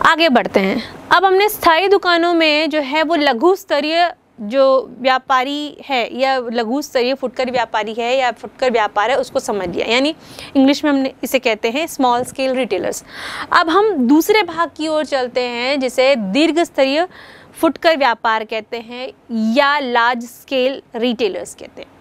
आगे बढ़ते हैं। अब हमने स्थायी दुकानों में जो है वो लघु स्तरीय जो व्यापारी है या लघु स्तरीय फुटकर व्यापारी है या फुटकर व्यापार है उसको समझ लिया, यानी इंग्लिश में हमने इसे कहते हैं स्मॉल स्केल रिटेलर्स। अब हम दूसरे भाग की ओर चलते हैं जिसे दीर्घ स्तरीय फुटकर व्यापार कहते हैं या लार्ज स्केल रिटेलर्स कहते हैं।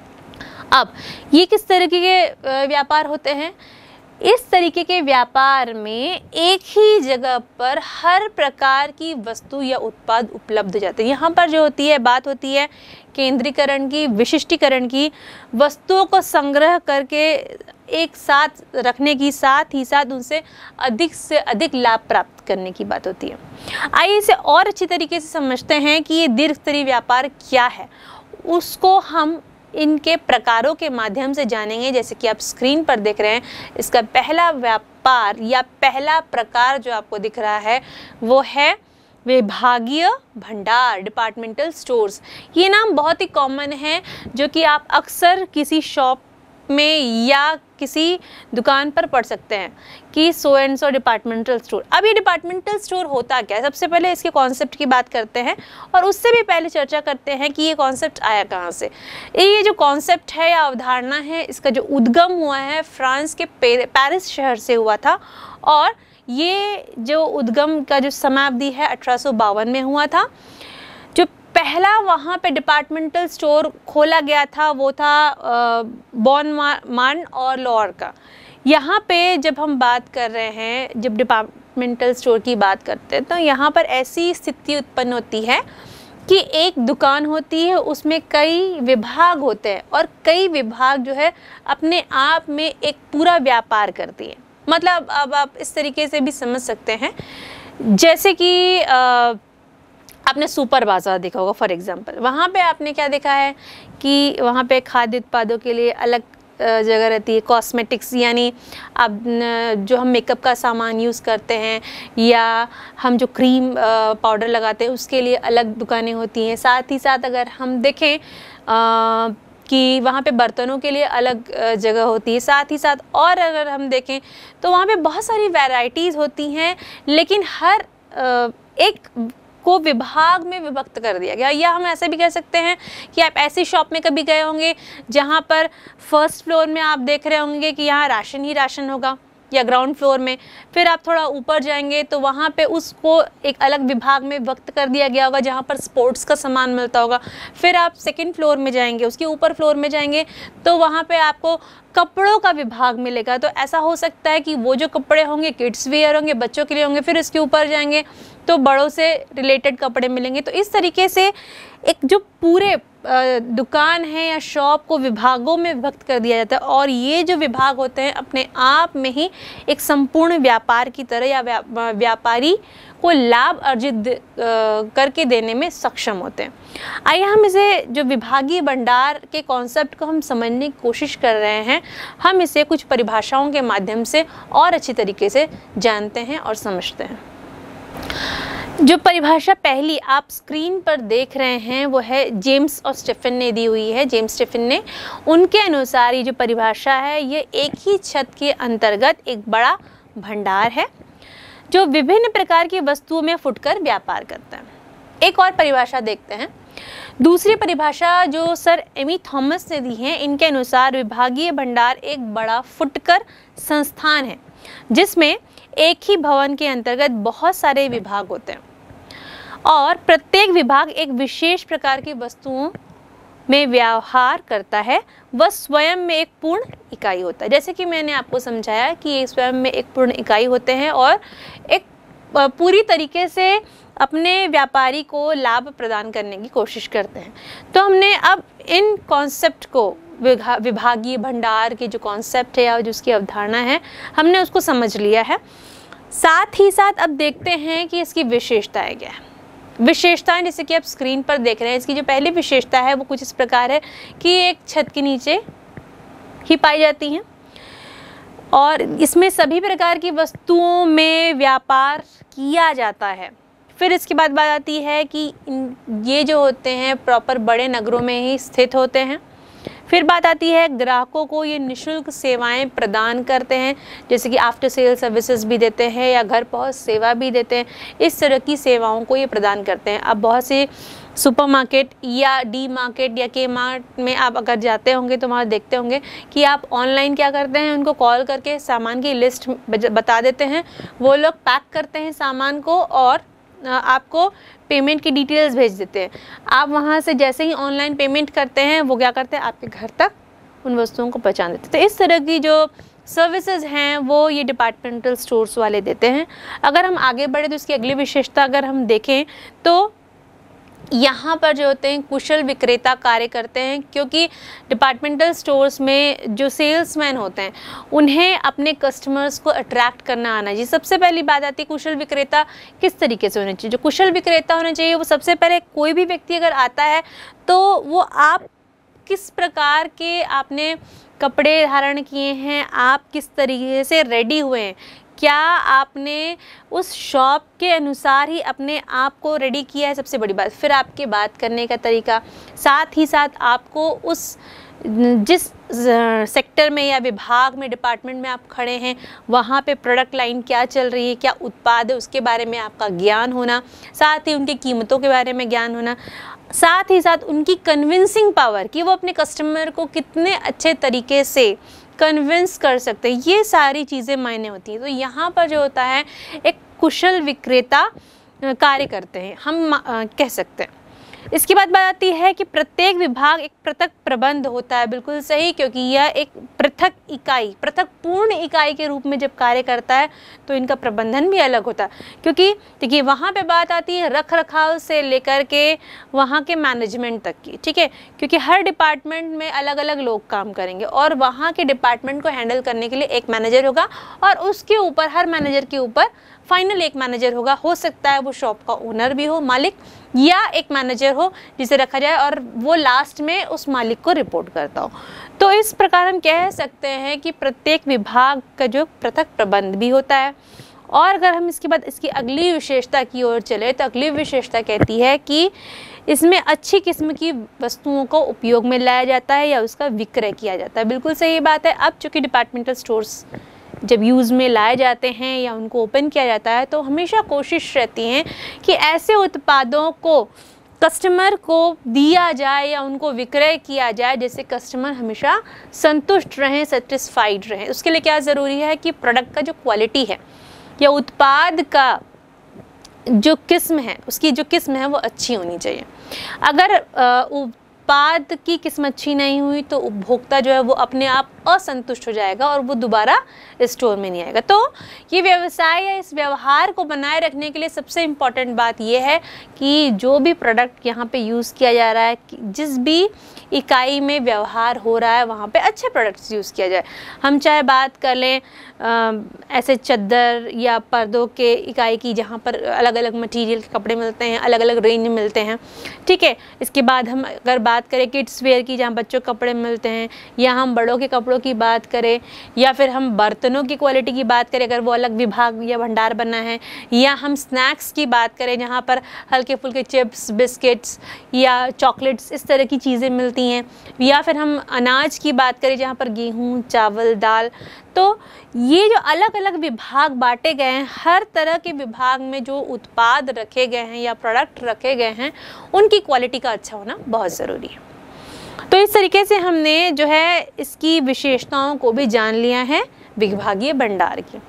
अब ये किस तरीके के व्यापार होते हैं? इस तरीके के व्यापार में एक ही जगह पर हर प्रकार की वस्तु या उत्पाद उपलब्ध हो जाते हैं। यहाँ पर जो होती है बात होती है केंद्रीकरण की, विशिष्टीकरण की, वस्तुओं को संग्रह करके एक साथ रखने की, साथ ही साथ उनसे अधिक से अधिक लाभ प्राप्त करने की बात होती है। आइए इसे और अच्छी तरीके से समझते हैं कि ये दीर्घ स्तरीय व्यापार क्या है। उसको हम इनके प्रकारों के माध्यम से जानेंगे। जैसे कि आप स्क्रीन पर देख रहे हैं, इसका पहला व्यापार या पहला प्रकार जो आपको दिख रहा है वो है विभागीय भंडार, डिपार्टमेंटल स्टोर्स। ये नाम बहुत ही कॉमन है जो कि आप अक्सर किसी शॉप में या किसी दुकान पर पढ़ सकते हैं कि so and so departmental store. अब ये डिपार्टमेंटल स्टोर होता क्या है? सबसे पहले इसके कॉन्सेप्ट की बात करते हैं और उससे भी पहले चर्चा करते हैं कि ये कॉन्सेप्ट आया कहाँ से। ये जो कॉन्सेप्ट है या अवधारणा है, इसका जो उद्गम हुआ है फ्रांस के पेरिस शहर से हुआ था और ये जो उद्गम का जो समाप्ति है 1852 में हुआ था। जो पहला वहाँ पे डिपार्टमेंटल स्टोर खोला गया था वो था बॉन मान और लॉर का। यहाँ पे जब हम बात कर रहे हैं, जब डिपार्टमेंटल स्टोर की बात करते हैं, तो यहाँ पर ऐसी स्थिति उत्पन्न होती है कि एक दुकान होती है, उसमें कई विभाग होते हैं और कई विभाग जो है अपने आप में एक पूरा व्यापार करती है। मतलब अब आप इस तरीके से भी समझ सकते हैं, जैसे कि आपने सुपर बाज़ार देखा होगा फॉर एग्जांपल। वहाँ पे आपने क्या देखा है कि वहाँ पे खाद्य उत्पादों के लिए अलग जगह रहती है, कॉस्मेटिक्स यानी अब जो हम मेकअप का सामान यूज़ करते हैं या हम जो क्रीम पाउडर लगाते हैं उसके लिए अलग दुकानें होती हैं। साथ ही साथ अगर हम देखें कि वहाँ पे बर्तनों के लिए अलग जगह होती है। साथ ही साथ और अगर हम देखें तो वहाँ पे बहुत सारी वैरायटीज़ होती हैं, लेकिन हर एक को विभाग में विभक्त कर दिया गया। या हम ऐसे भी कह सकते हैं कि आप ऐसी शॉप में कभी गए होंगे जहाँ पर फर्स्ट फ्लोर में आप देख रहे होंगे कि यहाँ राशन ही राशन होगा, या ग्राउंड फ्लोर में। फिर आप थोड़ा ऊपर जाएंगे तो वहाँ पे उसको एक अलग विभाग में विभक्त कर दिया गया होगा जहाँ पर स्पोर्ट्स का सामान मिलता होगा। फिर आप सेकंड फ्लोर में जाएंगे, उसके ऊपर फ्लोर में जाएंगे तो वहाँ पे आपको कपड़ों का विभाग मिलेगा। तो ऐसा हो सकता है कि वो जो कपड़े होंगे किड्स वेयर होंगे, बच्चों के लिए होंगे। फिर इसके ऊपर जाएंगे तो बड़ों से रिलेटेड कपड़े मिलेंगे। तो इस तरीके से एक जो पूरे दुकान है या शॉप को विभागों में विभक्त कर दिया जाता है और ये जो विभाग होते हैं अपने आप में ही एक संपूर्ण व्यापार की तरह या व्यापारी को लाभ अर्जित करके देने में सक्षम होते हैं। आइए हम इसे जो विभागीय भंडार के कॉन्सेप्ट को हम समझने की कोशिश कर रहे हैं, हम इसे कुछ परिभाषाओं के माध्यम से और अच्छी तरीके से जानते हैं और समझते हैं। जो परिभाषा पहली आप स्क्रीन पर देख रहे हैं वो है जेम्स और स्टीफन ने दी हुई है। जेम्स स्टीफन ने, उनके अनुसार ये जो परिभाषा है ये एक ही छत के अंतर्गत एक बड़ा भंडार है जो विभिन्न प्रकार की वस्तुओं में फुटकर व्यापार करता है। एक और परिभाषा देखते हैं। दूसरी परिभाषा जो सर एमी थॉमस ने दी है, इनके अनुसार विभागीय भंडार एक बड़ा फुटकर संस्थान है जिसमें एक ही भवन के अंतर्गत बहुत सारे विभाग होते हैं और प्रत्येक विभाग एक विशेष प्रकार की वस्तुओं में व्यवहार करता है। वह स्वयं में एक पूर्ण इकाई होता है। जैसे कि मैंने आपको समझाया कि ये स्वयं में एक पूर्ण इकाई होते हैं और एक पूरी तरीके से अपने व्यापारी को लाभ प्रदान करने की कोशिश करते हैं। तो हमने अब इन कॉन्सेप्ट को, विभागीय भंडार की जो कॉन्सेप्ट है या जो उसकी अवधारणा है, हमने उसको समझ लिया है। साथ ही साथ अब देखते हैं कि इसकी विशेषताएं क्या है। विशेषताएं जैसे कि आप स्क्रीन पर देख रहे हैं, इसकी जो पहली विशेषता है वो कुछ इस प्रकार है कि एक छत के नीचे ही पाई जाती हैं और इसमें सभी प्रकार की वस्तुओं में व्यापार किया जाता है। फिर इसके बाद बात आती है कि ये जो होते हैं प्रॉपर बड़े नगरों में ही स्थित होते हैं। फिर बात आती है ग्राहकों को ये निःशुल्क सेवाएं प्रदान करते हैं, जैसे कि आफ्टर सेल सर्विसेज भी देते हैं या घर पहुंच सेवा भी देते हैं। इस तरह की सेवाओं को ये प्रदान करते हैं। अब बहुत से सुपरमार्केट या डी मार्केट या के मार्ट में आप अगर जाते होंगे तो वहाँ देखते होंगे कि आप ऑनलाइन क्या करते हैं, उनको कॉल करके सामान की लिस्ट बता देते हैं, वो लोग पैक करते हैं सामान को और आपको पेमेंट की डिटेल्स भेज देते हैं। आप वहाँ से जैसे ही ऑनलाइन पेमेंट करते हैं वो क्या करते हैं, आपके घर तक उन वस्तुओं को पहुँचा देते हैं। तो इस तरह की जो सर्विसेज हैं वो ये डिपार्टमेंटल स्टोर्स वाले देते हैं। अगर हम आगे बढ़े तो इसकी अगली विशेषता अगर हम देखें तो यहाँ पर जो होते हैं कुशल विक्रेता कार्य करते हैं, क्योंकि डिपार्टमेंटल स्टोर्स में जो सेल्समैन होते हैं उन्हें अपने कस्टमर्स को अट्रैक्ट करना आना चाहिए। सबसे पहली बात आती है कुशल विक्रेता किस तरीके से होने चाहिए। जो कुशल विक्रेता होने चाहिए वो सबसे पहले, कोई भी व्यक्ति अगर आता है तो वो आप किस प्रकार के आपने कपड़े धारण किए हैं, आप किस तरीके से रेडी हुए हैं, क्या आपने उस शॉप के अनुसार ही अपने आप को रेडी किया है, सबसे बड़ी बात। फिर आपके बात करने का तरीका, साथ ही साथ आपको उस जिस सेक्टर में या विभाग में, डिपार्टमेंट में आप खड़े हैं वहाँ पे प्रोडक्ट लाइन क्या चल रही है, क्या उत्पाद है, उसके बारे में आपका ज्ञान होना, साथ ही उनकी कीमतों के बारे में ज्ञान होना, साथ ही साथ उनकी कन्विंसिंग पावर कि वो अपने कस्टमर को कितने अच्छे तरीके से कन्विंस कर सकते हैं, ये सारी चीज़ें मायने होती हैं। तो यहाँ पर जो होता है एक कुशल विक्रेता कार्य करते हैं, हम कह सकते हैं। इसके बाद बात आती है कि प्रत्येक विभाग एक पृथक प्रबंध होता है। बिल्कुल सही, क्योंकि यह एक पृथक इकाई, पृथक पूर्ण इकाई के रूप में जब कार्य करता है तो इनका प्रबंधन भी अलग होता है। क्योंकि देखिए वहाँ पे बात आती है रख रखाव से लेकर के वहाँ के मैनेजमेंट तक की, ठीक है, क्योंकि हर डिपार्टमेंट में अलग अलग लोग काम करेंगे और वहाँ के डिपार्टमेंट को हैंडल करने के लिए एक मैनेजर होगा और उसके ऊपर, हर मैनेजर के ऊपर फाइनल एक मैनेजर होगा। हो सकता है वो शॉप का ओनर भी हो, मालिक, या एक मैनेजर हो जिसे रखा जाए और वो लास्ट में उस मालिक को रिपोर्ट करता हो। तो इस प्रकार हम कह सकते हैं कि प्रत्येक विभाग का जो पृथक प्रबंध भी होता है। और अगर हम इसके बाद इसकी अगली विशेषता की ओर चले तो अगली विशेषता कहती है कि इसमें अच्छी किस्म की वस्तुओं को उपयोग में लाया जाता है या उसका विक्रय किया जाता है। बिल्कुल सही बात है। अब चूँकि डिपार्टमेंटल स्टोर्स जब यूज़ में लाए जाते हैं या उनको ओपन किया जाता है तो हमेशा कोशिश रहती है कि ऐसे उत्पादों को कस्टमर को दिया जाए या उनको विक्रय किया जाए जिससे कस्टमर हमेशा संतुष्ट रहें, सेटिस्फाइड रहें। उसके लिए क्या ज़रूरी है कि प्रोडक्ट का जो क्वालिटी है या उत्पाद का जो किस्म है, उसकी जो किस्म है वो अच्छी होनी चाहिए। अगर उत्पाद की किस्म अच्छी नहीं हुई तो उपभोक्ता जो है वो अपने आप असंतुष्ट हो जाएगा और वो दोबारा स्टोर में नहीं आएगा। तो ये व्यवसाय या इस व्यवहार को बनाए रखने के लिए सबसे इम्पॉर्टेंट बात ये है कि जो भी प्रोडक्ट यहाँ पे यूज़ किया जा रहा है, जिस भी इकाई में व्यवहार हो रहा है वहाँ पे अच्छे प्रोडक्ट्स यूज़ किया जाए। हम चाहे बात कर लें ऐसे चद्दर या पर्दों के इकाई की जहाँ पर अलग अलग मटेरियल के कपड़े मिलते हैं, अलग अलग रेंज में मिलते हैं, ठीक है। इसके बाद हम अगर बात करें किड्स वेयर की जहाँ बच्चों के कपड़े मिलते हैं, या हम बड़ों के कपड़ों की बात करें, या फिर हम बर्तनों की क्वालिटी की बात करें अगर वो अलग विभाग या भंडार बना है, या हम स्नैक्स की बात करें जहाँ पर हल्के फुल्के चिप्स, बिस्किट्स या चॉकलेट्स इस तरह की चीज़ें मिलती हैं, या फिर हम अनाज की बात करें जहाँ पर गेहूँ, चावल, दाल। तो ये जो अलग अलग विभाग बांटे गए हैं, हर तरह के विभाग में जो उत्पाद रखे गए हैं या प्रोडक्ट रखे गए हैं उनकी क्वालिटी का अच्छा होना बहुत ज़रूरी है। तो इस तरीके से हमने जो है इसकी विशेषताओं को भी जान लिया है विभागीय भंडार की।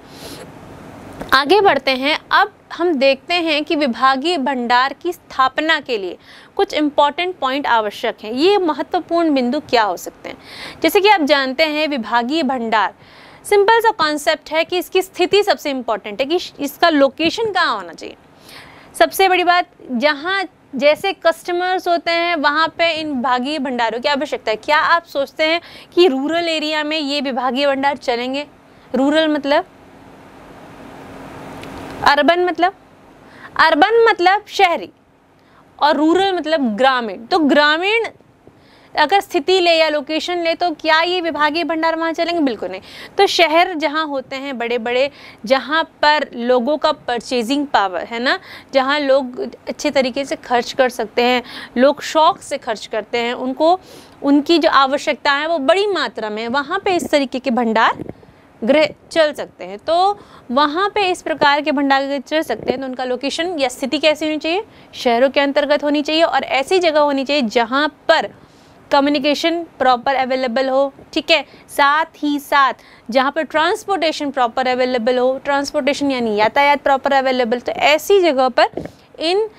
आगे बढ़ते हैं। अब हम देखते हैं कि विभागीय भंडार की स्थापना के लिए कुछ इम्पॉर्टेंट पॉइंट आवश्यक हैं। ये महत्वपूर्ण बिंदु क्या हो सकते हैं? जैसे कि आप जानते हैं विभागीय भंडार सिंपल सा कॉन्सेप्ट है कि इसकी स्थिति सबसे इम्पॉर्टेंट है कि इसका लोकेशन कहाँ होना चाहिए। सबसे बड़ी बात, जहाँ जैसे कस्टमर्स होते हैं वहाँ पे इन विभागीय भंडारों की आवश्यकता है। क्या आप सोचते हैं कि रूरल एरिया में ये विभागीय भंडार चलेंगे? रूरल मतलब अर्बन मतलब शहरी और रूरल मतलब ग्रामीण। तो ग्रामीण अगर स्थिति ले या लोकेशन ले तो क्या ये विभागीय भंडार वहाँ चलेंगे? बिल्कुल नहीं। तो शहर जहाँ होते हैं बड़े बड़े, जहाँ पर लोगों का परचेजिंग पावर है ना, जहाँ लोग अच्छे तरीके से खर्च कर सकते हैं, लोग शौक से खर्च करते हैं, उनको उनकी जो आवश्यकता है वो बड़ी मात्रा में, वहाँ पे इस तरीके के भंडार गृह चल सकते हैं। तो वहाँ पे इस प्रकार के भंडार गृह चल सकते हैं। तो उनका लोकेशन या स्थिति कैसी होनी चाहिए? शहरों के अंतर्गत होनी चाहिए और ऐसी जगह होनी चाहिए जहाँ पर कम्युनिकेशन प्रॉपर अवेलेबल हो, ठीक है। साथ ही साथ जहाँ पर ट्रांसपोर्टेशन प्रॉपर अवेलेबल हो, ट्रांसपोर्टेशन यानी यातायात प्रॉपर अवेलेबल, तो ऐसी जगह पर इन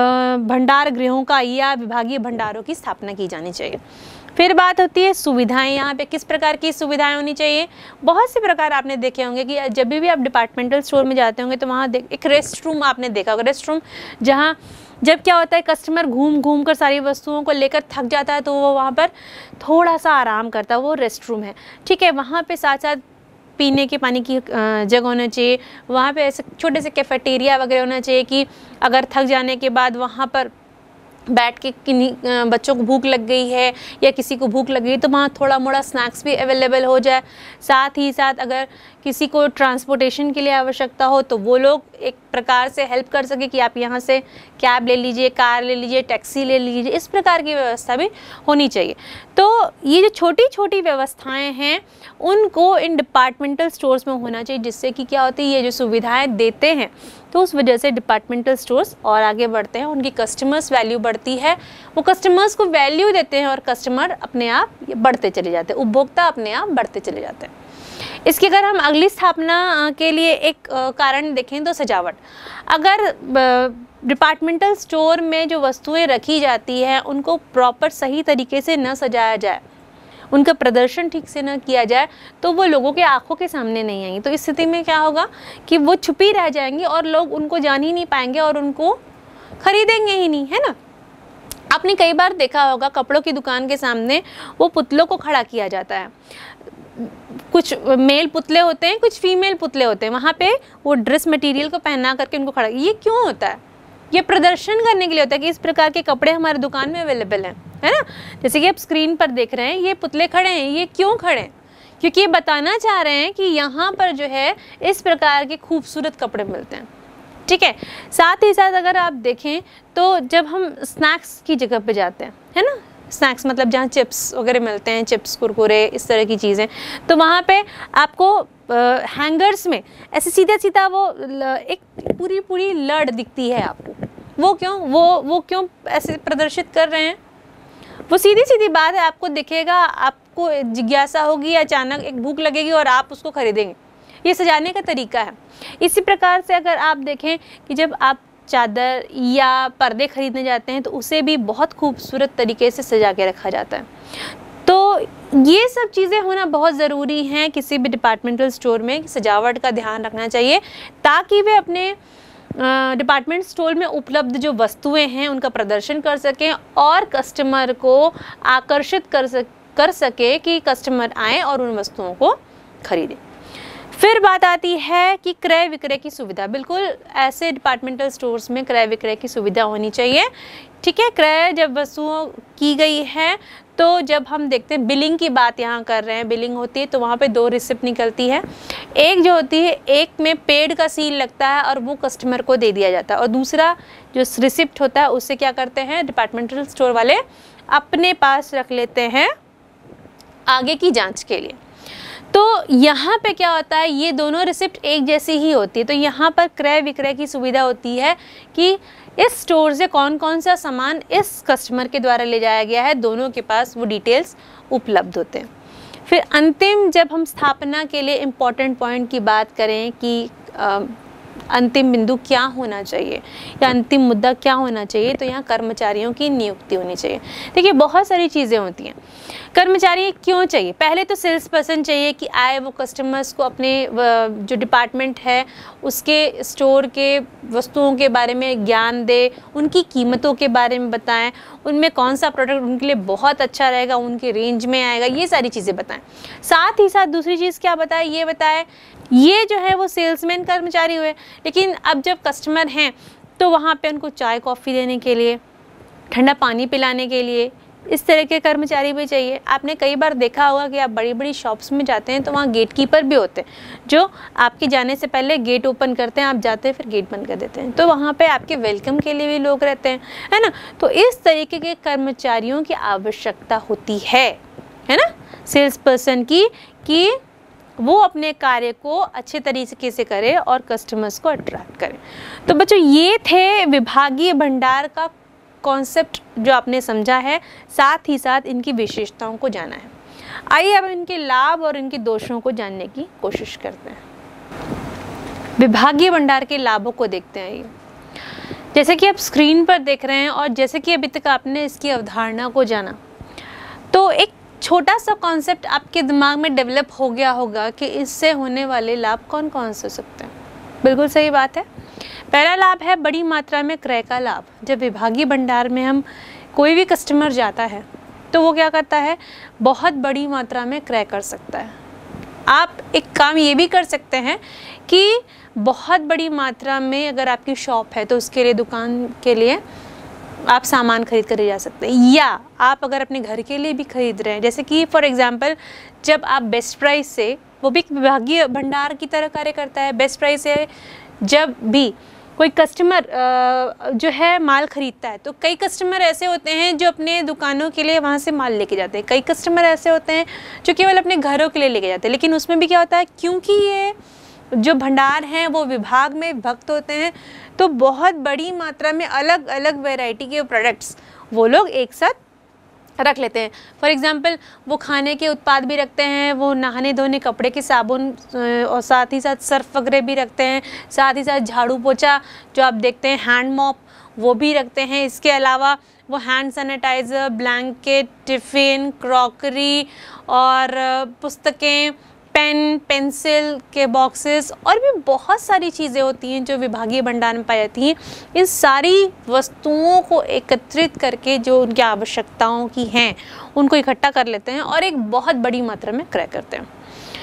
भंडार गृहों का या विभागीय भंडारों की स्थापना की जानी चाहिए। फिर बात होती है सुविधाएं। यहाँ पे किस प्रकार की सुविधाएं होनी चाहिए? बहुत से प्रकार आपने देखे होंगे कि जब भी आप डिपार्टमेंटल स्टोर में जाते होंगे तो वहाँ एक रेस्ट रूम आपने देखा होगा। रेस्ट रूम जहाँ जब क्या होता है, कस्टमर घूम घूम कर सारी वस्तुओं को लेकर थक जाता है तो वो वहाँ पर थोड़ा सा आराम करता है, वो रेस्ट रूम है, ठीक है। वहाँ पे साथ साथ पीने के पानी की जगह होना चाहिए। वहाँ पे ऐसे छोटे से कैफेटेरिया वगैरह होना चाहिए कि अगर थक जाने के बाद वहाँ पर बैठ के किन्हीं बच्चों को भूख लग गई है या किसी को भूख लग गई तो वहाँ थोड़ा मोड़ा स्नैक्स भी अवेलेबल हो जाए। साथ ही साथ अगर किसी को ट्रांसपोर्टेशन के लिए आवश्यकता हो तो वो लोग एक प्रकार से हेल्प कर सके कि आप यहाँ से कैब ले लीजिए, कार ले लीजिए, टैक्सी ले लीजिए, इस प्रकार की व्यवस्था भी होनी चाहिए। तो ये जो छोटी छोटी व्यवस्थाएं हैं उनको इन डिपार्टमेंटल स्टोर्स में होना चाहिए, जिससे कि क्या होती है, ये जो सुविधाएं देते हैं तो उस वजह से डिपार्टमेंटल स्टोर्स और आगे बढ़ते हैं, उनकी कस्टमर्स वैल्यू बढ़ती है, वो कस्टमर्स को वैल्यू देते हैं और कस्टमर अपने आप बढ़ते चले जाते हैं, उपभोक्ता अपने आप बढ़ते चले जाते हैं। इसकी अगर हम अगली स्थापना के लिए एक कारण देखें तो सजावट। अगर डिपार्टमेंटल स्टोर में जो वस्तुएं रखी जाती हैं उनको प्रॉपर सही तरीके से न सजाया जाए, उनका प्रदर्शन ठीक से न किया जाए तो वो लोगों के आंखों के सामने नहीं आएंगी। तो इस स्थिति में क्या होगा कि वो छुपी रह जाएंगी और लोग उनको जान ही नहीं पाएंगे और उनको खरीदेंगे ही नहीं, है ना। आपने कई बार देखा होगा कपड़ों की दुकान के सामने वो पुतलों को खड़ा किया जाता है, कुछ मेल पुतले होते हैं, कुछ फीमेल पुतले होते हैं, वहाँ पे वो ड्रेस मटेरियल को पहना करके उनको खड़ा, ये क्यों होता है? ये प्रदर्शन करने के लिए होता है कि इस प्रकार के कपड़े हमारे दुकान में अवेलेबल हैं, है ना। जैसे कि आप स्क्रीन पर देख रहे हैं ये पुतले खड़े हैं, ये क्यों खड़े हैं? क्योंकि ये बताना चाह रहे हैं कि यहाँ पर जो है इस प्रकार के खूबसूरत कपड़े मिलते हैं, ठीक है। साथ ही साथ अगर आप देखें तो जब हम स्नैक्स की जगह पे जाते हैं, है ना, स्नैक्स मतलब जहाँ चिप्स वगैरह मिलते हैं, चिप्स कुरकुरे इस तरह की चीज़ें, तो वहाँ पे आपको हैंगर्स में ऐसे सीधा सीधा वो एक पूरी पूरी लड़ दिखती है आपको। वो क्यों? वो क्यों ऐसे प्रदर्शित कर रहे हैं? वो सीधी सीधी बात है, आपको दिखेगा, आपको जिज्ञासा होगी, अचानक एक भूख लगेगी और आप उसको खरीदेंगे। ये सजाने का तरीका है। इसी प्रकार से अगर आप देखें कि जब आप चादर या पर्दे खरीदने जाते हैं तो उसे भी बहुत खूबसूरत तरीके से सजा के रखा जाता है। तो ये सब चीज़ें होना बहुत ज़रूरी हैं किसी भी डिपार्टमेंटल स्टोर में, सजावट का ध्यान रखना चाहिए ताकि वे अपने डिपार्टमेंट स्टोर में उपलब्ध जो वस्तुएं हैं उनका प्रदर्शन कर सकें और कस्टमर को आकर्षित कर सके कि कस्टमर आए और उन वस्तुओं को खरीदें। फिर बात आती है कि क्रय विक्रय की सुविधा। बिल्कुल ऐसे डिपार्टमेंटल स्टोर्स में क्रय विक्रय की सुविधा होनी चाहिए, ठीक है। क्रय जब वस्तुओं की गई है तो जब हम देखते हैं बिलिंग की बात यहाँ कर रहे हैं, बिलिंग होती है तो वहाँ पे 2 रिसिप्ट निकलती है। एक जो होती है, एक में पेड का सील लगता है और वो कस्टमर को दे दिया जाता है, और दूसरा जो रिसिप्ट होता है उससे क्या करते हैं डिपार्टमेंटल स्टोर वाले अपने पास रख लेते हैं आगे की जाँच के लिए। तो यहाँ पे क्या होता है, ये दोनों रिसिप्ट एक जैसी ही होती है। तो यहाँ पर क्रय विक्रय की सुविधा होती है कि इस स्टोर से कौन कौन सा सामान इस कस्टमर के द्वारा ले जाया गया है, दोनों के पास वो डिटेल्स उपलब्ध होते हैं। फिर अंतिम जब हम स्थापना के लिए इम्पॉर्टेंट पॉइंट की बात करें कि अंतिम बिंदु क्या होना चाहिए या अंतिम मुद्दा क्या होना चाहिए, तो यहाँ कर्मचारियों की नियुक्ति होनी चाहिए। देखिए बहुत सारी चीज़ें होती हैं। कर्मचारी क्यों चाहिए? पहले तो सेल्स पर्सन चाहिए कि आए, वो कस्टमर्स को अपने जो डिपार्टमेंट है उसके स्टोर के वस्तुओं के बारे में ज्ञान दे, उनकी कीमतों के बारे में बताएं, उनमें कौन सा प्रोडक्ट उनके लिए बहुत अच्छा रहेगा, उनके रेंज में आएगा, ये सारी चीज़ें बताएं। साथ ही साथ दूसरी चीज़ क्या बताएं, ये बताएं, ये जो है वो सेल्समैन कर्मचारी हुए। लेकिन अब जब कस्टमर हैं तो वहाँ पे उनको चाय कॉफ़ी देने के लिए, ठंडा पानी पिलाने के लिए इस तरह के कर्मचारी भी चाहिए। आपने कई बार देखा होगा कि आप बड़ी बड़ी शॉप्स में जाते हैं तो वहाँ गेट कीपर भी होते हैं जो आपके जाने से पहले गेट ओपन करते हैं, आप जाते हैं फिर गेट बंद कर देते हैं। तो वहाँ पे आपके वेलकम के लिए भी लोग रहते हैं, है ना। तो इस तरीके के कर्मचारियों की आवश्यकता होती है ना, सेल्स पर्सन की, कि वो अपने कार्य को अच्छे तरीके से करे और कस्टमर्स को अट्रैक्ट करे। तो बच्चों ये थे विभागीय भंडार का कॉन्सेप्ट जो आपने समझा है, साथ ही साथ इनकी विशेषताओं को जाना है। आइए अब इनके लाभ और इनके दोषों को जानने की कोशिश करते हैं। विभागीय भंडार के लाभों को देखते हैं। ये जैसे कि आप स्क्रीन पर देख रहे हैं और जैसे कि अभी तक आपने इसकी अवधारणा को जाना, तो एक छोटा सा कॉन्सेप्ट आपके दिमाग में डेवलप हो गया होगा कि इससे होने वाले लाभ कौन कौन से हो सकते हैं। बिल्कुल सही बात है। पहला लाभ है बड़ी मात्रा में क्रय का लाभ। जब विभागीय भंडार में हम कोई भी कस्टमर जाता है तो वो क्या करता है, बहुत बड़ी मात्रा में क्रय कर सकता है। आप एक काम ये भी कर सकते हैं कि बहुत बड़ी मात्रा में अगर आपकी शॉप है तो उसके लिए, दुकान के लिए आप सामान खरीद कर ले जा सकते हैं, या आप अगर अपने घर के लिए भी खरीद रहे हैं, जैसे कि फॉर एग्जांपल जब आप बेस्ट प्राइस से, वो भी एक विभागीय भंडार की तरह कार्य करता है। बेस्ट प्राइस से जब भी कोई कस्टमर जो है माल खरीदता है, तो कई कस्टमर ऐसे होते हैं जो अपने दुकानों के लिए वहाँ से माल लेके जाते हैं, कई कस्टमर ऐसे होते हैं जो केवल अपने घरों के लिए लेके जाते हैं। लेकिन उसमें भी क्या होता है, क्योंकि ये जो भंडार हैं वो विभाग में विभक्त होते हैं, तो बहुत बड़ी मात्रा में अलग अलग वैरायटी के प्रोडक्ट्स वो लोग एक साथ रख लेते हैं। फॉर एग्जांपल वो खाने के उत्पाद भी रखते हैं, वो नहाने धोने कपड़े के साबुन और साथ ही साथ सर्फ वगैरह भी रखते हैं, साथ ही साथ झाड़ू पोछा जो आप देखते हैं, हैंड मॉप, वो भी रखते हैं। इसके अलावा वो hand sanitiser, blanket, tiffin, crockery और पुस्तकें, पेन, पेंसिल के बॉक्सेस और भी बहुत सारी चीज़ें होती हैं जो विभागीय भंडार में पाई जाती हैं। इन सारी वस्तुओं को एकत्रित करके जो उनकी आवश्यकताओं की हैं उनको इकट्ठा कर लेते हैं और एक बहुत बड़ी मात्रा में क्रय करते हैं।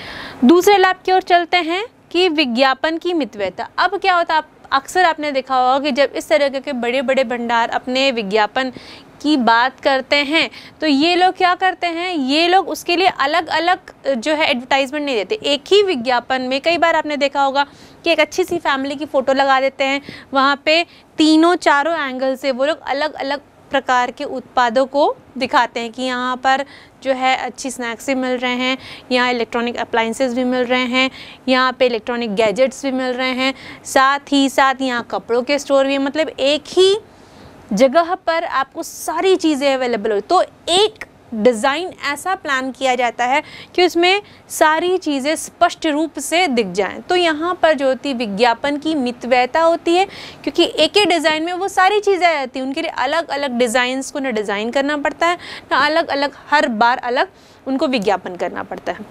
दूसरे लाभ की ओर चलते हैं कि विज्ञापन की मितव्ययता। अब क्या होता है, अक्सर आपने देखा होगा कि जब इस तरह के बड़े बड़े भंडार अपने विज्ञापन की बात करते हैं तो ये लोग क्या करते हैं, ये लोग उसके लिए अलग अलग जो है एडवर्टाइजमेंट नहीं देते। एक ही विज्ञापन में कई बार आपने देखा होगा कि एक अच्छी सी फैमिली की फ़ोटो लगा देते हैं, वहाँ पे तीनों चारों एंगल से वो लोग अलग अलग प्रकार के उत्पादों को दिखाते हैं कि यहाँ पर जो है अच्छी स्नैक्स भी मिल रहे हैं, यहाँ इलेक्ट्रॉनिक अप्लाइंसेस भी मिल रहे हैं, यहाँ पे इलेक्ट्रॉनिक गैजेट्स भी मिल रहे हैं, साथ ही साथ यहाँ कपड़ों के स्टोर भी, मतलब एक ही जगह पर आपको सारी चीज़ें अवेलेबल हो। तो एक डिज़ाइन ऐसा प्लान किया जाता है कि उसमें सारी चीज़ें स्पष्ट रूप से दिख जाएं। तो यहाँ पर जो होती विज्ञापन की मितव्ययता होती है, क्योंकि एक ही डिज़ाइन में वो सारी चीज़ें आती हैं, उनके लिए अलग अलग डिज़ाइंस को ना डिज़ाइन करना पड़ता है, ना अलग अलग हर बार अलग उनको विज्ञापन करना पड़ता है।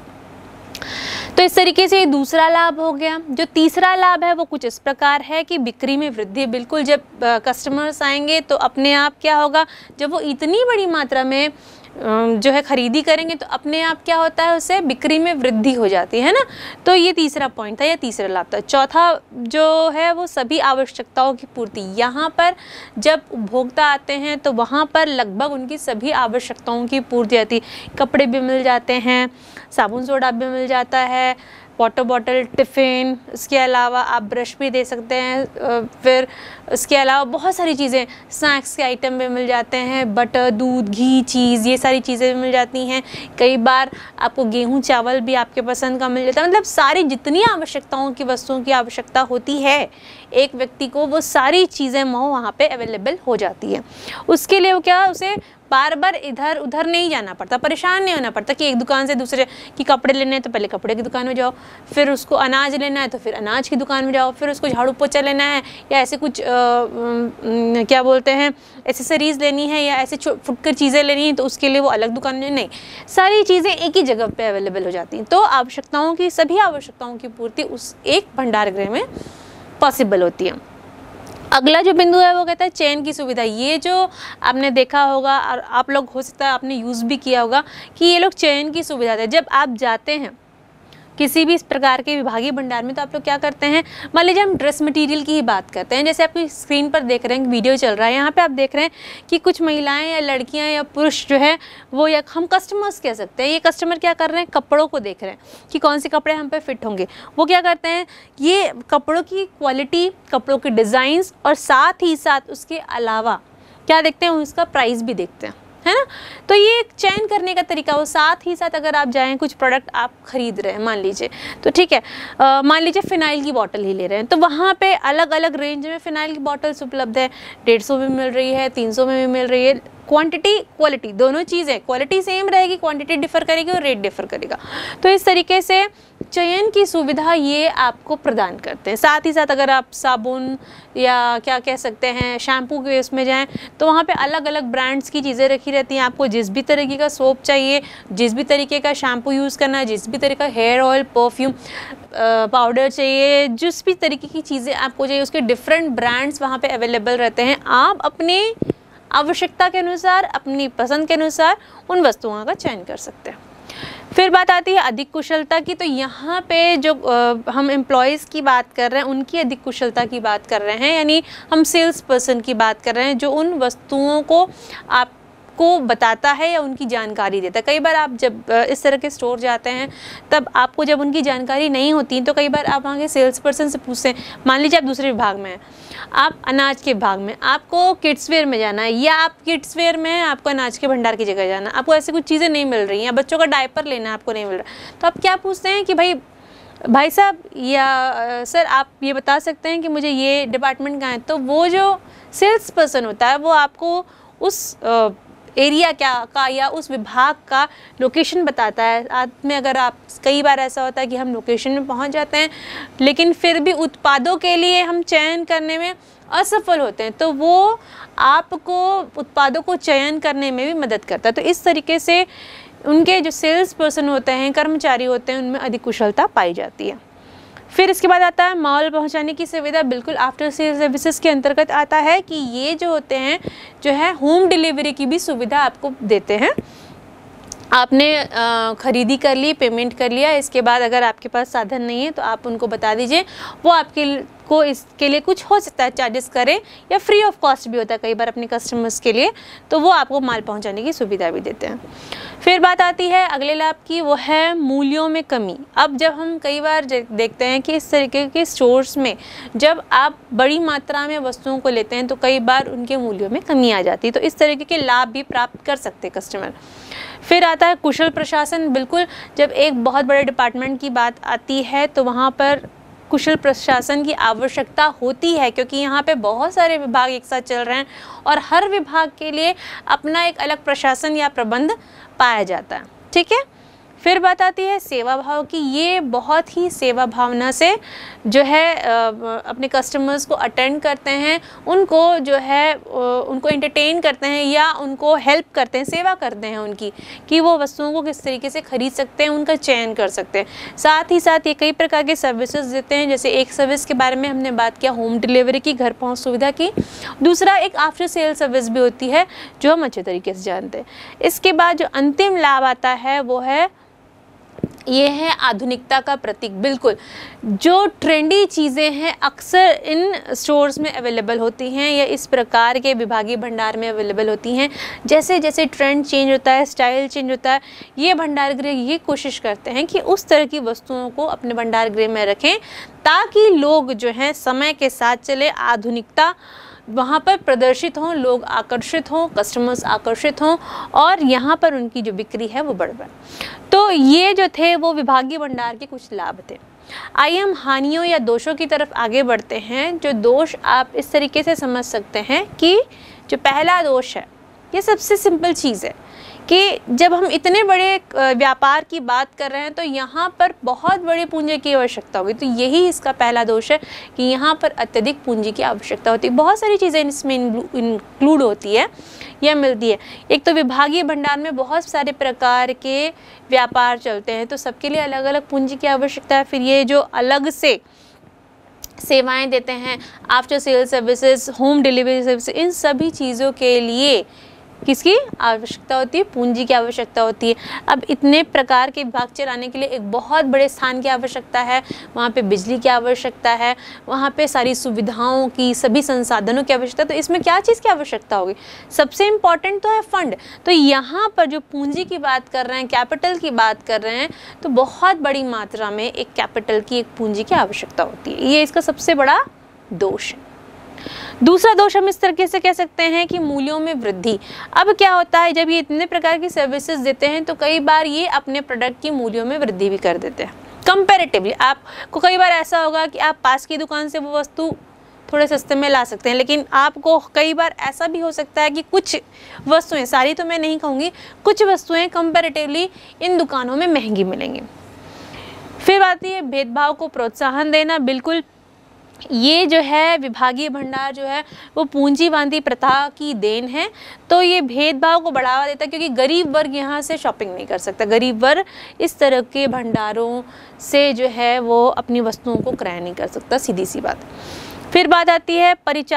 तो इस तरीके से ये दूसरा लाभ हो गया। जो तीसरा लाभ है वो कुछ इस प्रकार है कि बिक्री में वृद्धि। बिल्कुल, जब कस्टमर्स आएंगे तो अपने आप क्या होगा, जब वो इतनी बड़ी मात्रा में जो है खरीदी करेंगे तो अपने आप क्या होता है, उससे बिक्री में वृद्धि हो जाती है ना। तो ये तीसरा पॉइंट था, या तीसरा लाभ था। चौथा जो है वो सभी आवश्यकताओं की पूर्ति। यहाँ पर जब उपभोक्ता आते हैं तो वहाँ पर लगभग उनकी सभी आवश्यकताओं की पूर्ति आती। कपड़े भी मिल जाते हैं, साबुन सोडा भी मिल जाता है, वाटर बॉटल, टिफ़िन, इसके अलावा आप ब्रश भी दे सकते हैं, फिर इसके अलावा बहुत सारी चीज़ें, स्नैक्स के आइटम भी मिल जाते हैं, बटर, दूध, घी, चीज़, ये सारी चीज़ें भी मिल जाती हैं। कई बार आपको गेहूं चावल भी आपके पसंद का मिल जाता है। मतलब सारी जितनी आवश्यकताओं की वस्तुओं की आवश्यकता होती है एक व्यक्ति को, वो सारी चीज़ें वहाँ पे अवेलेबल हो जाती है। उसके लिए वो क्या, उसे बार बार इधर उधर नहीं जाना पड़ता, परेशान नहीं होना पड़ता कि एक दुकान से दूसरे की कपड़े लेने हैं तो पहले कपड़े की दुकान में जाओ, फिर उसको अनाज लेना है तो फिर अनाज की दुकान में जाओ, फिर उसको झाड़ू पोछा लेना है या ऐसे कुछ क्या बोलते हैं एसेसरीज़ लेनी है या ऐसे फुटकर चीज़ें लेनी है तो उसके लिए वो अलग दुकान में, नहीं, सारी चीज़ें एक ही जगह पे अवेलेबल हो जाती हैं। तो आवश्यकताओं की, सभी आवश्यकताओं की पूर्ति उस एक भंडार गृह में पॉसिबल होती है। अगला जो बिंदु है वो कहता है चयन की सुविधा। ये जो आपने देखा होगा और आप लोग हो सकता है आपने यूज़ भी किया होगा कि ये लोग चयन की सुविधा देते हैं। जब आप जाते हैं किसी भी इस प्रकार के विभागीय भंडार में तो आप लोग क्या करते हैं, मान लीजिए हम ड्रेस मटेरियल की ही बात करते हैं, जैसे आपकी स्क्रीन पर देख रहे हैं वीडियो चल रहा है, यहाँ पे आप देख रहे हैं कि कुछ महिलाएं या लड़कियां या पुरुष जो है वो, या हम कस्टमर्स कह सकते हैं, ये कस्टमर क्या कर रहे हैं, कपड़ों को देख रहे हैं कि कौन से कपड़े हम पे फिट होंगे। वो क्या करते हैं, ये कपड़ों की क्वालिटी, कपड़ों के डिज़ाइंस और साथ ही साथ उसके अलावा क्या देखते हैं, उसका प्राइस भी देखते हैं, है ना। तो ये एक चयन करने का तरीका हो। साथ ही साथ अगर आप जाएं, कुछ प्रोडक्ट आप खरीद रहे हैं मान लीजिए, तो ठीक है, मान लीजिए फ़िनाइल की बॉटल ही ले रहे हैं, तो वहाँ पे अलग अलग रेंज में फ़िनाइल की बॉटल्स उपलब्ध है, 150 में मिल रही है, 300 में भी मिल रही है। क्वांटिटी क्वालिटी दोनों चीज़ें, क्वालिटी सेम रहेगी, क्वांटिटी डिफ़र करेगी और रेट डिफ़र करेगा। तो इस तरीके से चयन की सुविधा ये आपको प्रदान करते हैं। साथ ही साथ अगर आप साबुन या क्या कह सकते हैं शैम्पू के उसमें जाएं, तो वहाँ पे अलग अलग ब्रांड्स की चीज़ें रखी रहती हैं। आपको जिस भी तरीके का सोप चाहिए, जिस भी तरीके का शैम्पू यूज़ करना है, जिस भी तरीके का हेयर ऑयल, परफ्यूम, पाउडर चाहिए, जिस भी तरीके की चीज़ें आपको चाहिए, उसके डिफरेंट ब्रांड्स वहाँ पे अवेलेबल रहते हैं। आप अपनी आवश्यकता के अनुसार, अपनी पसंद के अनुसार उन वस्तुओं का चयन कर सकते हैं। फिर बात आती है अधिक कुशलता की। तो यहाँ पे जो हम एम्प्लॉयज़ की बात कर रहे हैं, उनकी अधिक कुशलता की बात कर रहे हैं, यानी हम सेल्स पर्सन की बात कर रहे हैं जो उन वस्तुओं को आपको बताता है या उनकी जानकारी देता है। कई बार आप जब इस तरह के स्टोर जाते हैं, तब आपको जब उनकी जानकारी नहीं होती तो कई बार आप वहाँ के सेल्स पर्सन से पूछते हैं। मान लीजिए आप दूसरे विभाग में हैं, आप अनाज के विभाग में, आपको किड्स वेयर में जाना है, या आप किड्स वेयर में हैं, आपको अनाज के भंडार की जगह जाना है, आपको ऐसी कुछ चीज़ें नहीं मिल रही हैं, या बच्चों का डायपर लेना है, आपको नहीं मिल रहा, तो आप क्या पूछते हैं कि भाई साहब या सर आप ये बता सकते हैं कि मुझे ये डिपार्टमेंट कहाँ है। तो वो जो सेल्स पर्सन होता है वो आपको उस एरिया का या उस विभाग का लोकेशन बताता है। आज में अगर आप, कई बार ऐसा होता है कि हम लोकेशन में पहुंच जाते हैं लेकिन फिर भी उत्पादों के लिए हम चयन करने में असफल होते हैं, तो वो आपको उत्पादों को चयन करने में भी मदद करता है। तो इस तरीके से उनके जो सेल्स पर्सन होते हैं, कर्मचारी होते हैं, उनमें अधिक कुशलता पाई जाती है। फिर इसके बाद आता है माल पहुंचाने की सुविधा। बिल्कुल आफ्टर सेल सर्विसेज के अंतर्गत आता है कि ये जो होते हैं जो है होम डिलीवरी की भी सुविधा आपको देते हैं। आपने ख़रीदी कर ली, पेमेंट कर लिया, इसके बाद अगर आपके पास साधन नहीं है तो आप उनको बता दीजिए, वो आपके को इसके लिए कुछ हो सकता है चार्जेस करें, या फ्री ऑफ कॉस्ट भी होता है कई बार अपने कस्टमर्स के लिए, तो वो आपको माल पहुंचाने की सुविधा भी देते हैं। फिर बात आती है अगले लाभ की, वो है मूल्यों में कमी। अब जब हम कई बार देखते हैं कि इस तरीके के स्टोर्स में जब आप बड़ी मात्रा में वस्तुओं को लेते हैं तो कई बार उनके मूल्यों में कमी आ जाती है, तो इस तरीके के लाभ भी प्राप्त कर सकते हैं कस्टमर। फिर आता है कुशल प्रशासन। बिल्कुल, जब एक बहुत बड़े डिपार्टमेंट की बात आती है तो वहाँ पर कुशल प्रशासन की आवश्यकता होती है, क्योंकि यहाँ पे बहुत सारे विभाग एक साथ चल रहे हैं और हर विभाग के लिए अपना एक अलग प्रशासन या प्रबंध पाया जाता है। ठीक है। फिर बात आती है सेवा भाव की। ये बहुत ही सेवा भावना से जो है अपने कस्टमर्स को अटेंड करते हैं, उनको जो है उनको एंटरटेन करते हैं या उनको हेल्प करते हैं, सेवा करते हैं उनकी, कि वो वस्तुओं को किस तरीके से खरीद सकते हैं, उनका चयन कर सकते हैं। साथ ही साथ ये कई प्रकार के सर्विसेज देते हैं, जैसे एक सर्विस के बारे में हमने बात किया होम डिलीवरी की, घर पहुँच सुविधा की। दूसरा एक आफ्टर सेल सर्विस भी होती है जो हम अच्छे तरीके से जानते हैं। इसके बाद जो अंतिम लाभ आता है वो है, ये है आधुनिकता का प्रतीक। बिल्कुल, जो ट्रेंडी चीज़ें हैं अक्सर इन स्टोर्स में अवेलेबल होती हैं या इस प्रकार के विभागीय भंडार में अवेलेबल होती हैं। जैसे जैसे ट्रेंड चेंज होता है, स्टाइल चेंज होता है, ये भंडार गृह ये कोशिश करते हैं कि उस तरह की वस्तुओं को अपने भंडार गृह में रखें ताकि लोग जो हैं समय के साथ चले, आधुनिकता वहाँ पर प्रदर्शित हों, लोग आकर्षित हों, कस्टमर्स आकर्षित हों और यहाँ पर उनकी जो बिक्री है वो बढ़ बढ़े। तो ये जो थे वो विभागीय भंडार के कुछ लाभ थे। आइए हम हानियों या दोषों की तरफ आगे बढ़ते हैं। जो दोष आप इस तरीके से समझ सकते हैं कि जो पहला दोष है, ये सबसे सिंपल चीज़ है कि जब हम इतने बड़े व्यापार की बात कर रहे हैं तो यहाँ पर बहुत बड़े पूंजी की आवश्यकता होगी। तो यही इसका पहला दोष है कि यहाँ पर अत्यधिक पूंजी की आवश्यकता होती है। बहुत सारी चीज़ें इसमें इंक्लूड होती है या मिलती है। एक तो विभागीय भंडार में बहुत सारे प्रकार के व्यापार चलते हैं, तो सबके लिए अलग अलग पूंजी की आवश्यकता है। फिर ये जो अलग से सेवाएं देते हैं, after sale services, home delivery service, इन सभी चीज़ों के लिए किसकी आवश्यकता होती है? पूंजी की आवश्यकता होती है। अब इतने प्रकार के विभाग चलाने के लिए एक बहुत बड़े स्थान की आवश्यकता है, वहाँ पे बिजली की आवश्यकता है, वहाँ पे सारी सुविधाओं की, सभी संसाधनों की आवश्यकता। तो इसमें क्या चीज़ की आवश्यकता होगी? सबसे इम्पॉर्टेंट तो है फंड। तो यहाँ पर जो पूंजी की बात कर रहे हैं, कैपिटल की बात कर रहे हैं, तो बहुत बड़ी मात्रा में एक कैपिटल की, एक पूंजी की आवश्यकता होती है। ये इसका सबसे बड़ा दोष है। दूसरा दोष हम इस तरीके से कह सकते हैं कि मूल्यों में वृद्धि। अब क्या होता है, जब ये इतने प्रकार की सर्विसेज देते हैं तो कई बार ये अपने प्रोडक्ट की मूल्यों में वृद्धि भी कर देते हैं। कंपैरेटिवली आपको कई बार ऐसा होगा कि आप पास की दुकान से वो वस्तु थोड़े सस्ते में ला सकते हैं, लेकिन आपको कई बार ऐसा भी हो सकता है कि कुछ वस्तुएं, सारी तो मैं नहीं कहूँगी, कुछ वस्तुएं कंपैरेटिवली इन दुकानों में महंगी मिलेंगी। फिर आती है भेदभाव को प्रोत्साहन देना। बिल्कुल, ये जो है विभागीय भंडार जो है वो पूंजीवादी प्रथा की देन है। तो ये भेदभाव को बढ़ावा देता है, क्योंकि गरीब वर्ग यहाँ से शॉपिंग नहीं कर सकता। गरीब वर्ग इस तरह के भंडारों से जो है वो अपनी वस्तुओं को क्रय नहीं कर सकता, सीधी सी बात। फिर बात आती है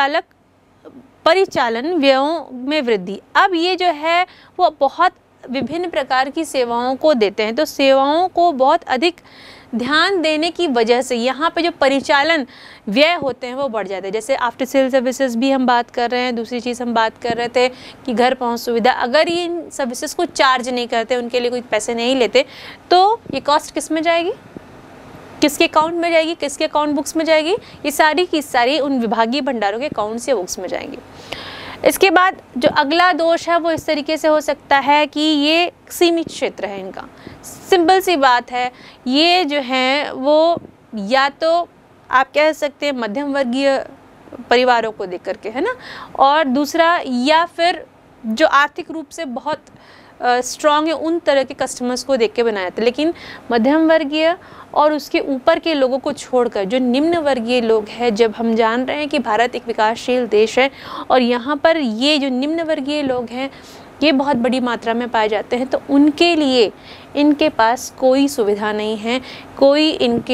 परिचालन व्ययों में वृद्धि। अब ये जो है वो बहुत विभिन्न प्रकार की सेवाओं को देते हैं, तो सेवाओं को बहुत अधिक ध्यान देने की वजह से यहाँ पे जो परिचालन व्यय होते हैं वो बढ़ जाते हैं। जैसे आफ्टर सेल सर्विसेज भी हम बात कर रहे हैं। दूसरी चीज़ हम बात कर रहे थे कि घर पहुँच सुविधा, अगर ये इन सर्विसेज को चार्ज नहीं करते, उनके लिए कोई पैसे नहीं लेते, तो ये कॉस्ट किस में जाएगी? किसके अकाउंट में जाएगी? किसके अकाउंट बुक्स में जाएगी? ये सारी की सारी उन विभागीय भंडारों के अकाउंट से बुक्स में जाएंगी। इसके बाद जो अगला दोष है वो इस तरीके से हो सकता है कि ये सीमित क्षेत्र है इनका। सिंपल सी बात है, ये जो है वो या तो आप कह सकते हैं मध्यम वर्गीय परिवारों को देख करके, है ना, और दूसरा या फिर जो आर्थिक रूप से बहुत स्ट्रॉन्ग है उन तरह के कस्टमर्स को देख के बनाया जाता है। लेकिन मध्यम वर्गीय और उसके ऊपर के लोगों को छोड़कर जो निम्न वर्गीय लोग हैं, जब हम जान रहे हैं कि भारत एक विकासशील देश है और यहाँ पर ये जो निम्न वर्गीय लोग हैं ये बहुत बड़ी मात्रा में पाए जाते हैं, तो उनके लिए इनके पास कोई सुविधा नहीं है, कोई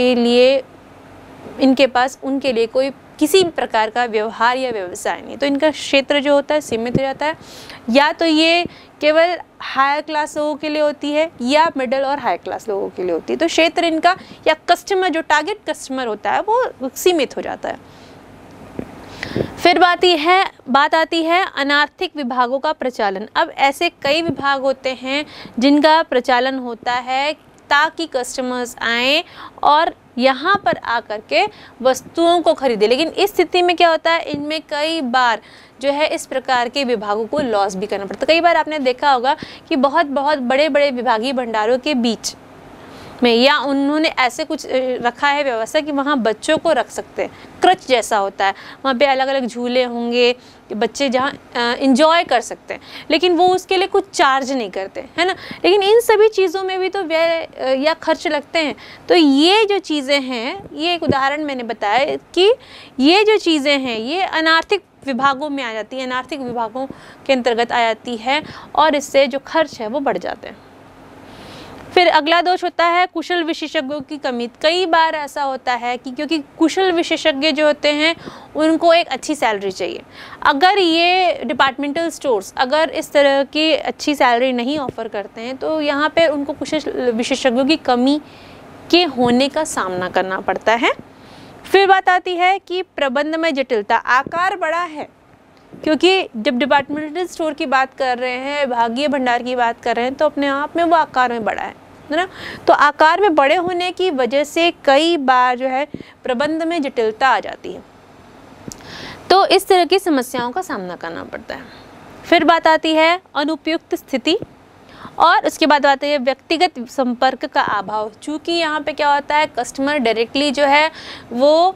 इनके पास उनके लिए कोई किसी प्रकार का व्यवहार या व्यवसाय नहीं। तो इनका क्षेत्र जो होता है सीमित हो जाता है। या तो ये केवल हायर क्लास लोगों के लिए होती है या मिडिल और हाई क्लास लोगों के लिए होती है। तो क्षेत्र इनका या कस्टमर, जो टारगेट कस्टमर होता है वो सीमित हो जाता है। फिर बात आती है अनार्थिक विभागों का प्रचालन। अब ऐसे कई विभाग होते हैं जिनका प्रचालन होता है ताकि कस्टमर्स आएँ और यहाँ पर आकर के वस्तुओं को खरीदे। लेकिन इस स्थिति में क्या होता है, इनमें कई बार जो है इस प्रकार के विभागों को लॉस भी करना पड़ता है। कई बार आपने देखा होगा कि बहुत बड़े बड़े विभागीय भंडारों के बीच में या उन्होंने ऐसे कुछ रखा है व्यवस्था कि वहाँ बच्चों को रख सकते हैं, क्रच जैसा होता है, वहाँ पे अलग अलग झूले होंगे, बच्चे जहाँ इंजॉय कर सकते हैं, लेकिन वो उसके लिए कुछ चार्ज नहीं करते, है ना। लेकिन इन सभी चीज़ों में भी तो व्यय या खर्च लगते हैं। तो ये जो चीज़ें हैं, ये एक उदाहरण मैंने बताया कि ये जो चीज़ें हैं ये अनार्थिक विभागों में आ जाती है, अनार्थिक विभागों के अंतर्गत आ जाती है और इससे जो खर्च है वो बढ़ जाते हैं। फिर अगला दोष होता है कुशल विशेषज्ञों की कमी। कई बार ऐसा होता है कि क्योंकि कुशल विशेषज्ञ जो होते हैं उनको एक अच्छी सैलरी चाहिए। अगर ये डिपार्टमेंटल स्टोर्स अगर इस तरह की अच्छी सैलरी नहीं ऑफ़र करते हैं तो यहाँ पे उनको कुशल विशेषज्ञों की कमी के होने का सामना करना पड़ता है। फिर बात आती है कि प्रबंध में जटिलता। आकार बड़ा है, क्योंकि जब डिपार्टमेंटल स्टोर की बात कर रहे हैं, विभागीय भंडार की बात कर रहे हैं, तो अपने आप में वो आकार में बड़ा है ना। तो आकार में बड़े होने की वजह से कई बार जो है प्रबंध में जटिलता आ जाती है, तो इस तरह की समस्याओं का सामना करना पड़ता है। फिर बात आती है अनुपयुक्त स्थिति और उसके बाद आती है व्यक्तिगत संपर्क का अभाव। चूँकि यहाँ पे क्या होता है, कस्टमर डायरेक्टली जो है वो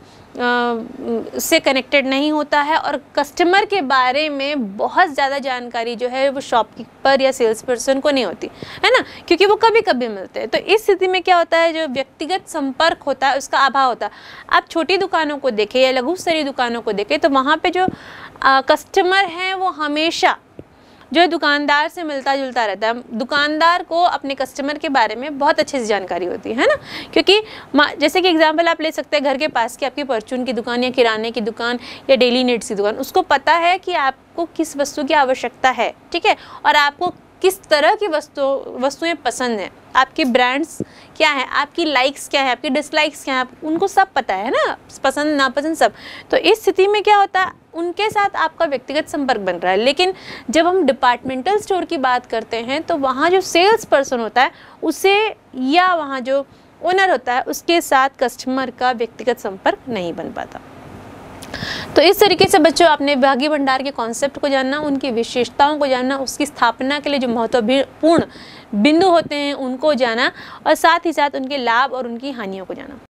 से कनेक्टेड नहीं होता है और कस्टमर के बारे में बहुत ज़्यादा जानकारी जो है वो शॉपकीपर या सेल्स पर्सन को नहीं होती है ना, क्योंकि वो कभी कभी मिलते हैं। तो इस स्थिति में क्या होता है, जो व्यक्तिगत संपर्क होता है उसका अभाव होता है। आप छोटी दुकानों को देखें या लघु स्तरीय दुकानों को देखें तो वहाँ पे जो कस्टमर हैं वो हमेशा जो दुकानदार से मिलता जुलता रहता है। दुकानदार को अपने कस्टमर के बारे में बहुत अच्छे से जानकारी होती है ना, क्योंकि जैसे कि एग्जांपल आप ले सकते हैं, घर के पास की आपकी परचून की दुकान या किराने की दुकान या डेली नीड्स की दुकान, उसको पता है कि आपको किस वस्तु की आवश्यकता है, ठीक है, और आपको किस तरह की वस्तुएं पसंद हैं, आपके ब्रांड्स क्या है, आपकी लाइक्स क्या है, आपकी डिसलाइक्स क्या है, उनको सब पता है ना, पसंद नापसंद सब। तो इस स्थिति में क्या होता है, उनके साथ आपका व्यक्तिगत संपर्क बन रहा है। लेकिन जब हम डिपार्टमेंटल स्टोर की बात करते हैं तो वहाँ जो सेल्स पर्सन होता है उसे, या वहाँ जो ओनर होता है उसके साथ कस्टमर का व्यक्तिगत संपर्क नहीं बन पाता। तो इस तरीके से बच्चों आपने विभागीय भंडार के कॉन्सेप्ट को जानना, उनकी विशेषताओं को जानना, उसकी स्थापना के लिए जो महत्वपूर्ण बिंदु होते हैं उनको जाना, और साथ ही साथ उनके लाभ और उनकी हानियों को जाना।